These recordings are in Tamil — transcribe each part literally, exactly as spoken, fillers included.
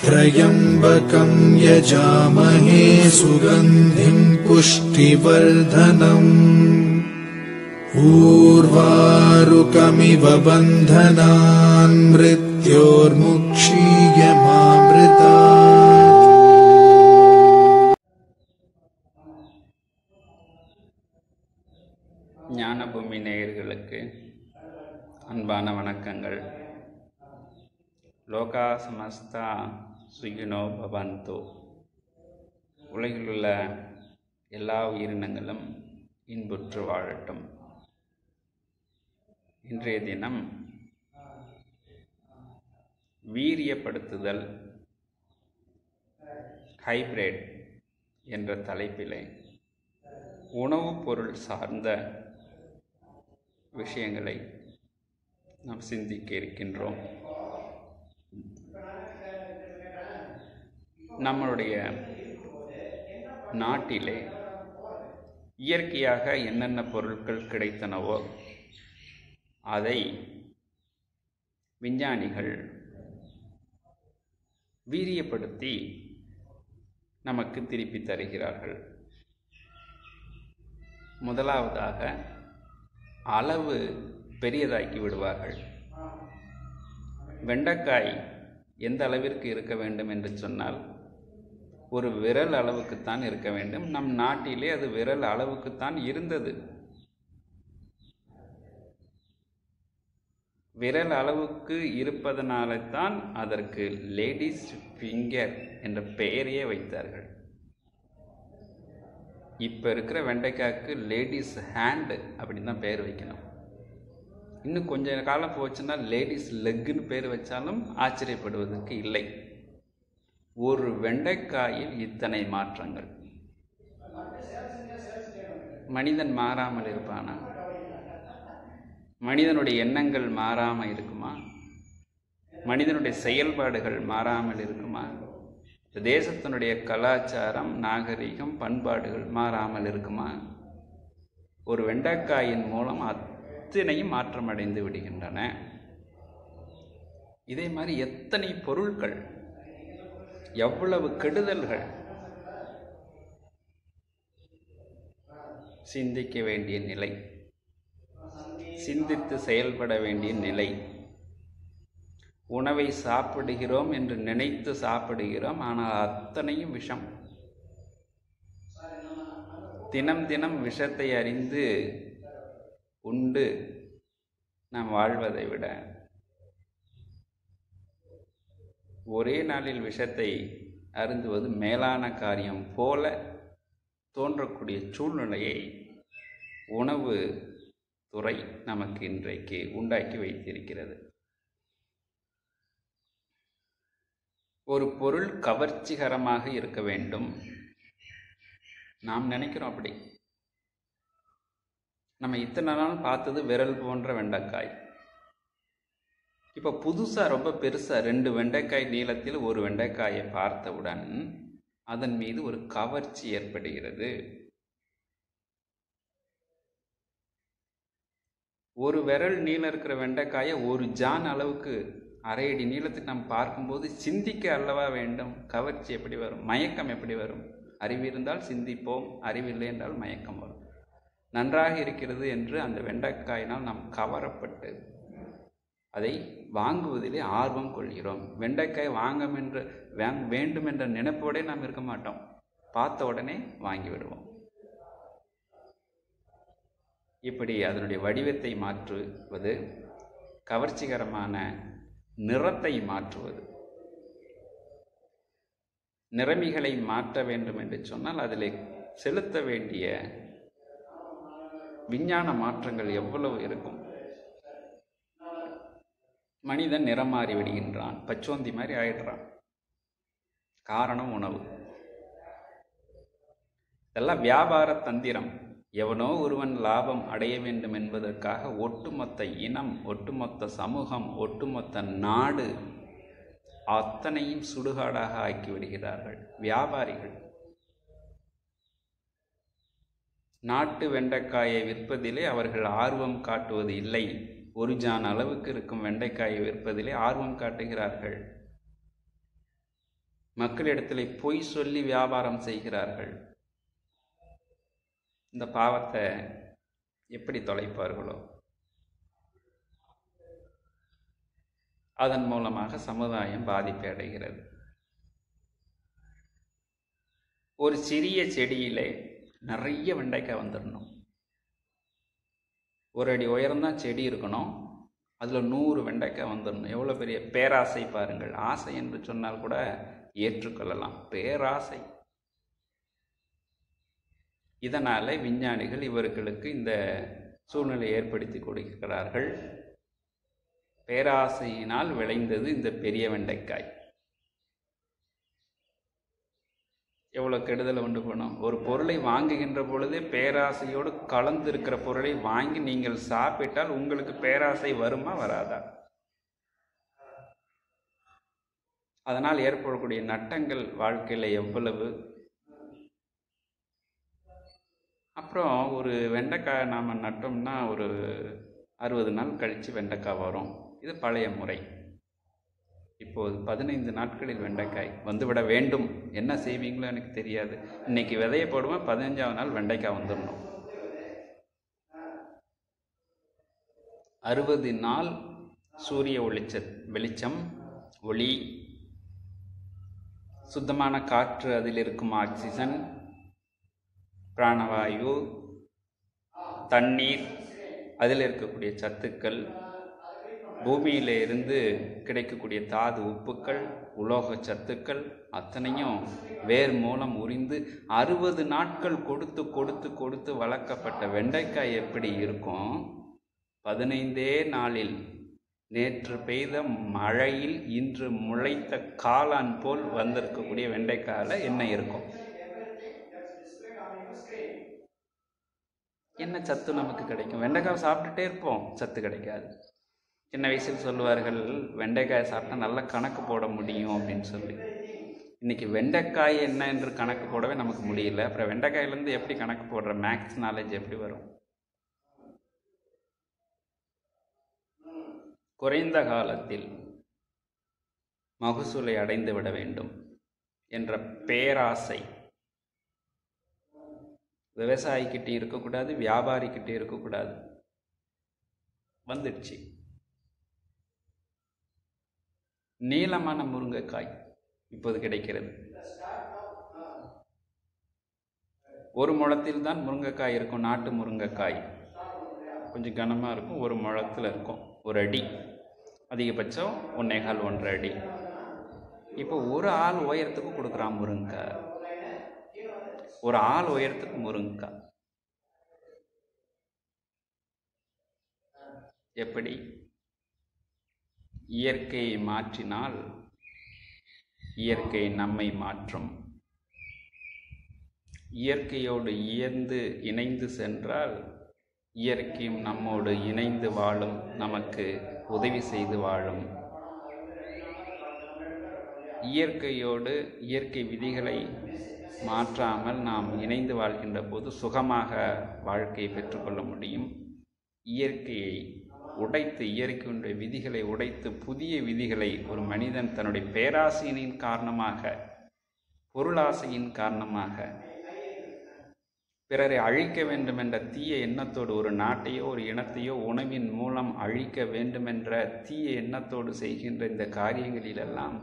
त्र्यम्बकं यजामहे सुगन्धिं पुष्टिवर्धनम् ऊर्वारुकमिव बन्धनान् मृत्योर्मुक्षीयमामृतात्। ஞானபூமி நேயர்களுக்கு அன்பான வணக்கங்கள். லோகா சமஸ்தா சுகினோ பவந்தோ. உலகிலுள்ள எல்லா உயிரினங்களும் இன்புற்று வாழட்டும். இன்றைய தினம் வீரியப்படுத்துதல் ஹைபிரிட் என்ற தலைப்பிலே உணவுப் பொருள் சார்ந்த விஷயங்களை நாம் சிந்திக்க இருக்கின்றோம். நம்மளுடைய நாட்டிலே இயற்கையாக என்னென்ன பொருட்கள் கிடைத்தனவோ அதை விஞ்ஞானிகள் வீரியப்படுத்தி நமக்கு திருப்பி தருகிறார்கள். முதலாவதாக அளவு பெரியதாக்கி விடுவார்கள். வெண்டைக்காய் எந்த அளவிற்கு இருக்க வேண்டும் என்று சொன்னால் ஒரு விரல் அளவுக்குத்தான் இருக்க வேண்டும். நம் நாட்டிலே அது விரல் அளவுக்குத்தான் இருந்தது. விரல் அளவுக்கு இருப்பதனால தான் அதற்கு லேடிஸ் ஃபிங்கர் என்ற பெயரையே வைத்தார்கள். இப்போ இருக்கிற வெண்டைக்காய்க்கு லேடிஸ் ஹேண்டு அப்படின்னு தான் பெயர் வைக்கணும். இன்னும் கொஞ்ச காலம் போச்சுன்னா லேடிஸ் லெக்குன்னு பேர் வச்சாலும் ஆச்சரியப்படுவதற்கு இல்லை. ஒரு வெண்டைக்காயில் இத்தனை மாற்றங்கள். மனிதன் மாறாமல் இருப்பானா? மனிதனுடைய எண்ணங்கள் மாறாமல் இருக்குமா? மனிதனுடைய செயல்பாடுகள் மாறாமல் இருக்குமா? தேசத்தினுடைய கலாச்சாரம், நாகரிகம், பண்பாடுகள் மாறாமல் இருக்குமா? ஒரு வெண்டைக்காயின் மூலம் அத்தனையும் மாற்றமடைந்து விடுகின்றன. இதே மாதிரி எத்தனை பொருட்கள், எவ்வளவு கெடுதல்கள். சிந்திக்க வேண்டிய நிலை, சிந்தித்து செயல்பட வேண்டிய நிலை. உணவை சாப்பிடுகிறோம் என்று நினைத்து சாப்பிடுகிறோம், ஆனால் அத்தனையும் விஷம். தினம் தினம் விஷத்தை அறிந்து உண்டு நாம் வாழ்வதை விட ஒரே நாளில் விஷத்தை அருந்துவது மேலான காரியம் போல தோன்றக்கூடிய சூழ்நிலையை உணவு துறை நமக்கு இன்றைக்கு உண்டாக்கி வைத்திருக்கிறது. ஒரு பொருள் கவர்ச்சிகரமாக இருக்க வேண்டும் நாம் நினைக்கிறோம். அப்படி நம்ம இத்தனை நாள் பார்த்தது விரல் போன்ற வெண்டைக்காய். இப்போ புதுசாக ரொம்ப பெருசாக ரெண்டு வெண்டைக்காய் நீளத்தில் ஒரு வெண்டைக்காயை பார்த்தவுடன் அதன் மீது ஒரு கவர்ச்சி ஏற்படுகிறது. ஒரு விரல் நீளம் இருக்கிற வெண்டைக்காயை ஒரு ஜான் அளவுக்கு அரை அடி நீளத்துக்கு நம்ம பார்க்கும்போது சிந்திக்க அல்லவா வேண்டும். கவர்ச்சி எப்படி வரும்? மயக்கம் எப்படி வரும்? அறிவு இருந்தால் சிந்திப்போம், அறிவில்லை என்றால் மயக்கம் வரும். நன்றாக இருக்கிறது என்று அந்த வெண்டைக்காயினால் நாம் கவரப்பட்டு அதை வாங்குவதிலே ஆர்வம் கொள்கிறோம். வெண்டைக்காய் வாங்க என்ற வேண்டும் என்ற நினைப்போடே நாம் இருக்க மாட்டோம். பார்த்த உடனே வாங்கி விடுவோம். இப்படி அதனுடைய வடிவத்தை மாற்றுவது, கவர்ச்சிகரமான நிறத்தை மாற்றுவது. நிறமிகளை மாற்ற வேண்டும் என்று சொன்னால் அதில் செலுத்த வேண்டிய விஞ்ஞான மாற்றங்கள் எவ்வளவு இருக்கும். மனிதன் நிறம் மாறி விடுகின்றான், பச்சோந்தி மாதிரி ஆயிடுறான். காரணம் உணவு. இதெல்லாம் வியாபார தந்திரம். எவனோ ஒருவன் லாபம் அடைய வேண்டும் என்பதற்காக ஒட்டுமொத்த இனம், ஒட்டுமொத்த சமூகம், ஒட்டுமொத்த நாடு அத்தனையும் சுடுகாடாக ஆக்கி விடுகிறார்கள் வியாபாரிகள். நாட்டு வெண்டைக்காயை விற்பதிலே அவர்கள் ஆர்வம் காட்டுவது இல்லை. ஒரு ஜான் அளவுக்கு இருக்கும் வெண்டைக்காயை விற்பதிலே ஆர்வம் காட்டுகிறார்கள். மக்களிடத்தில் பொய் சொல்லி வியாபாரம் செய்கிறார்கள். இந்த பாவத்தை எப்படி தொலைப்பார்களோ அதன் மூலமாக சமுதாயம் பாதிப்பு அடைகிறது. ஒரு சிறிய செடியிலே நிறைய வெண்டைக்காய் வந்துடணும். ஒரு அடி உயரம்தான் செடி இருக்கணும், அதில் நூறு வெண்டைக்காய் வந்துடணும். எவ்வளோ பெரிய பேராசை பாருங்கள். ஆசை என்று சொன்னால் கூட ஏற்றுக்கொள்ளலாம், பேராசை. இதனால் விஞ்ஞானிகள் இவர்களுக்கு இந்த சூழ்நிலை ஏற்படுத்தி கொடுக்கிறார்கள். பேராசையினால் விளைந்தது இந்த பெரிய வெண்டைக்காய். எவ்வளோ கெடுதலை உண்டு பண்ணும். ஒரு பொருளை வாங்குகின்ற பொழுதே பேராசையோடு கலந்து இருக்கிற பொருளை வாங்கி நீங்கள் சாப்பிட்டால் உங்களுக்கு பேராசை வருமா வராதா? அதனால் ஏற்படக்கூடிய நட்டங்கள் வாழ்க்கையில் எவ்வளவு. அப்புறம் ஒரு வெண்டைக்காய் நாம் நட்டோம்னா ஒரு அறுபது நாள் கழித்து வெண்டைக்காய் வரும். இது பழைய முறை. இப்போது பதினைந்து நாட்களில் வெண்டைக்காய் வந்துவிட வேண்டும். என்ன செய்வீங்களோ எனக்கு தெரியாது. இன்னைக்கு விதைய போடுவேன், பதினஞ்சாவது நாள் வெண்டைக்காய் வந்துடணும். அறுபது நாள் சூரிய ஒளிச்ச வெளிச்சம், ஒளி, சுத்தமான காற்று, அதில் இருக்கும் ஆக்சிஜன், பிராணவாயு, தண்ணீர், அதில் இருக்கக்கூடிய சத்துக்கள், பூமியில இருந்து கிடைக்கக்கூடிய தாது உப்புக்கள், உலோக சத்துக்கள் அத்தனையும் வேர் மூலம் உறிந்து அறுபது நாட்கள் கொடுத்து கொடுத்து கொடுத்து வளர்க்கப்பட்ட வெண்டைக்காய் எப்படி இருக்கும்? பதினைந்தே நாளில் நேற்று பெய்த மழையில் இன்று முளைத்த காளான் போல் வந்திருக்கக்கூடிய வெண்டைக்காயில் என்ன இருக்கும்? என்ன சத்து நமக்கு கிடைக்கும்? வெண்டைக்காய் சாப்பிட்டுட்டே இருப்போம், சத்து கிடைக்காது. சின்ன வயசில் சொல்லுவார்கள், வெண்டைக்காய் சாப்பிட்டா நல்லா கணக்கு போட முடியும் அப்படின்னு சொல்லி. இன்னைக்கு வெண்டைக்காய் என்ன என்று கணக்கு போடவே நமக்கு முடியல. அப்புறம் வெண்டைக்காயிலேருந்து எப்படி கணக்கு போடுற? மேக்ஸ் நாலேஜ் எப்படி வரும்? குறைந்த காலத்தில் மகசூலை அடைந்து விட வேண்டும் என்ற பேராசை விவசாயிக்கிட்டே இருக்கக்கூடாது, வியாபாரிக்கிட்டே இருக்கக்கூடாது, வந்துடுச்சு. நீளமான முருங்கைக்காய் இப்போது கிடைக்கிறது. ஒரு முழத்தில் தான் முருங்கைக்காய் இருக்கும். நாட்டு முருங்கைக்காய் கொஞ்சம் கனமாக இருக்கும், ஒரு முழத்தில் இருக்கும், ஒரு அடி, அதிகபட்சம் ஒன்னேகால் ஒன்றரை அடி. இப்போ ஒரு ஆள் உயரத்துக்கு கொடுக்குறான் முருங்கைக்காய், ஒரு ஆள் உயரத்துக்கு முருங்கைக்காய். எப்படி? இயற்கையை மாற்றினால் இயற்கை நம்மை மாற்றும். இயற்கையோடு இயந்து இணைந்து சென்றால் இயற்கையும் நம்மோடு இணைந்து வாழும், நமக்கு உதவி செய்து வாழும். இயற்கையோடு இயற்கை விதிகளை மாற்றாமல் நாம் இணைந்து வாழ்கின்ற போது சுகமாக வாழ்க்கையை பெற்றுக்கொள்ள முடியும். இயற்கையை உடைத்து, இயற்கையுடைய விதிகளை உடைத்து புதிய விதிகளை ஒரு மனிதன் தன்னுடைய பேராசையின் காரணமாக, பொருளாசையின் காரணமாக, பிறரை அழிக்க வேண்டும் என்ற தீய எண்ணத்தோடு, ஒரு நாட்டையோ ஒரு இனத்தையோ உணவின் மூலம் அழிக்க வேண்டும் என்ற தீய எண்ணத்தோடு செய்கின்ற இந்த காரியங்களிலெல்லாம்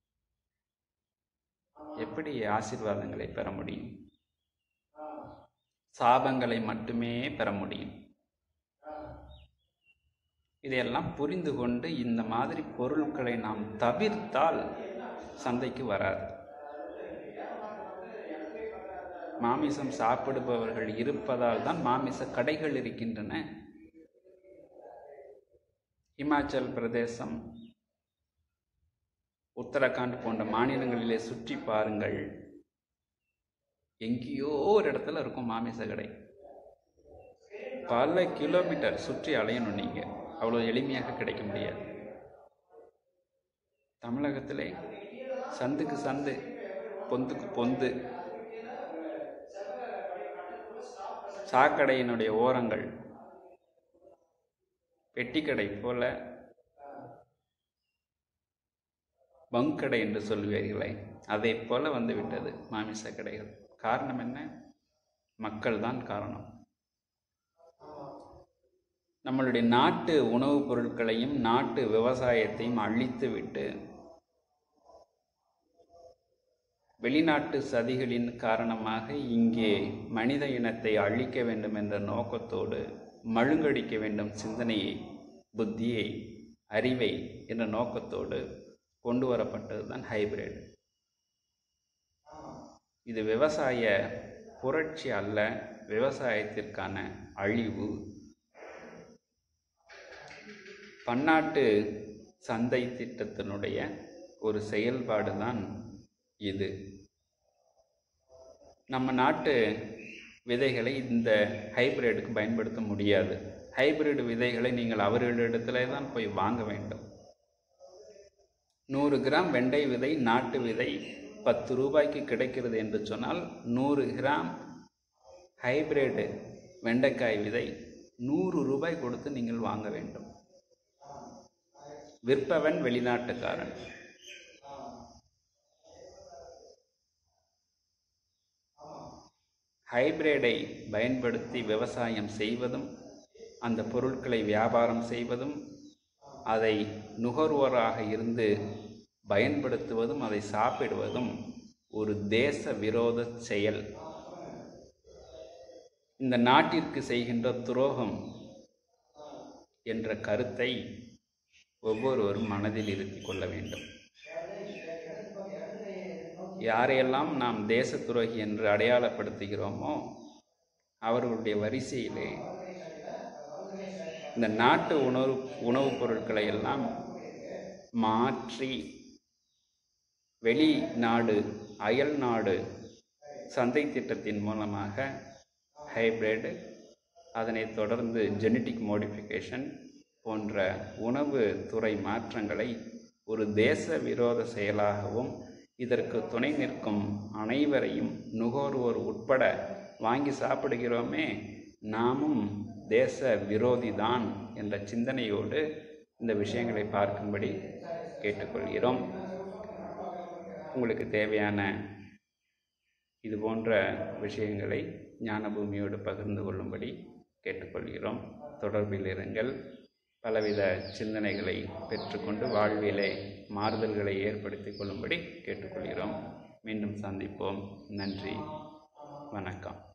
எப்படி ஆசீர்வாதங்களை பெற முடியும்? சாபங்களை மட்டுமே பெற முடியும். இதையெல்லாம் புரிந்து கொண்டு இந்த மாதிரி பொருட்களை நாம் தவிர்த்தால் சந்தைக்கு வராது. மாமிசம் சாப்பிடுபவர்கள் இருப்பதால் தான் மாமிச கடைகள் இருக்கின்றன. இமாச்சல் பிரதேசம், உத்தரகாண்ட் போன்ற மாநிலங்களிலே சுற்றி பாருங்கள், எங்கேயோ ஒரு இடத்துல இருக்கும் மாமிச கடை. பல கிலோமீட்டர் சுற்றி அலையணும், நீங்க அவ்வளோ எளிமையாக கிடைக்க முடியாது. தமிழகத்திலே சந்துக்கு சந்து, பொந்துக்கு பொந்து, சாக்கடையினுடைய ஓரங்கள் பெட்டிக்கடை போல பங்கடை என்று சொல்வீர்களே, அதை போல வந்து விட்டது மாமிச கடைகள். காரணம் என்ன? மக்கள் தான் காரணம். நம்மளுடைய நாட்டு உணவுப் பொருட்களையும் நாட்டு விவசாயத்தையும் அழித்து விட்டு வெளிநாட்டு சதிகளின் காரணமாக இங்கே மனித இனத்தை அழிக்க வேண்டும் என்ற நோக்கத்தோடு மழுங்கடிக்க வேண்டும் சிந்தனையை, புத்தியை, அறிவை என்ற நோக்கத்தோடு கொண்டு வரப்பட்டது தான் ஹைபிரிட். இது விவசாய புரட்சி அல்ல, விவசாயத்திற்கான அழிவு. பன்னாட்டு சந்தை திட்டத்தினுடைய ஒரு செயல்பாடு தான் இது. நம்ம நாட்டு விதைகளை இந்த ஹைபிரிடுக்கு பயன்படுத்த முடியாது. ஹைபிரிட் விதைகளை நீங்கள் அவர்களிடத்திலே தான் போய் வாங்க வேண்டும். நூறு கிராம் வெண்டை விதை நாட்டு விதை பத்து ரூபாய்க்கு கிடைக்கிறது என்று சொன்னால் நூறு கிராம் ஹைபிரிட் வெண்டைக்காய் விதை நூறு ரூபாய் கொடுத்து நீங்கள் வாங்க வேண்டும். விற்பவன் வெளிநாட்டுக்காரன். ஹைபிரிடை பயன்படுத்தி விவசாயம் செய்வதும் அந்த பொருட்களை வியாபாரம் செய்வதும் அதை நுகர்வோராக இருந்து பயன்படுத்துவதும் அதை சாப்பிடுவதும் ஒரு தேச விரோத செயல். இந்த நாட்டிற்கு செய்கின்ற துரோகம் என்ற கருத்தை ஒவ்வொருவரும் மனதில் இருத்தி கொள்ள வேண்டும். யாரையெல்லாம் நாம் தேச துரோகி என்று அடையாளப்படுத்துகிறோமோ அவர்களுடைய வரிசையிலே இந்த நாட்டு உணவு உணவுப் பொருட்களை எல்லாம் மாற்றி வெளிநாடு அயல் நாடு சந்தை திட்டத்தின் மூலமாக ஹைபிரிட், அதனைத் தொடர்ந்து ஜெனட்டிக் மோடிஃபிகேஷன் போன்ற உணவு துறை மாற்றங்களை ஒரு தேச விரோத செயலாகவும் இதற்கு துணை நிற்கும் அனைவரையும் நுகர்வோர் உட்பட வாங்கி சாப்பிடுகிறோமே நாமும் தேச விரோதிதான் என்ற சிந்தனையோடு இந்த விஷயங்களை பார்க்கும்படி கேட்டுக்கொள்கிறோம். உங்களுக்கு தேவையான இது போன்ற விஷயங்களை ஞானபூமியோடு பகிர்ந்து கொள்ளும்படி கேட்டுக்கொள்கிறோம். தொடர்பில் இருங்கள். பலவித சிந்தனைகளை பெற்றுக்கொண்டு வாழ்விலே மாறுதல்களை ஏற்படுத்தி கொள்ளும்படி கேட்டுக்கொள்கிறோம். மீண்டும் சந்திப்போம். நன்றி, வணக்கம்.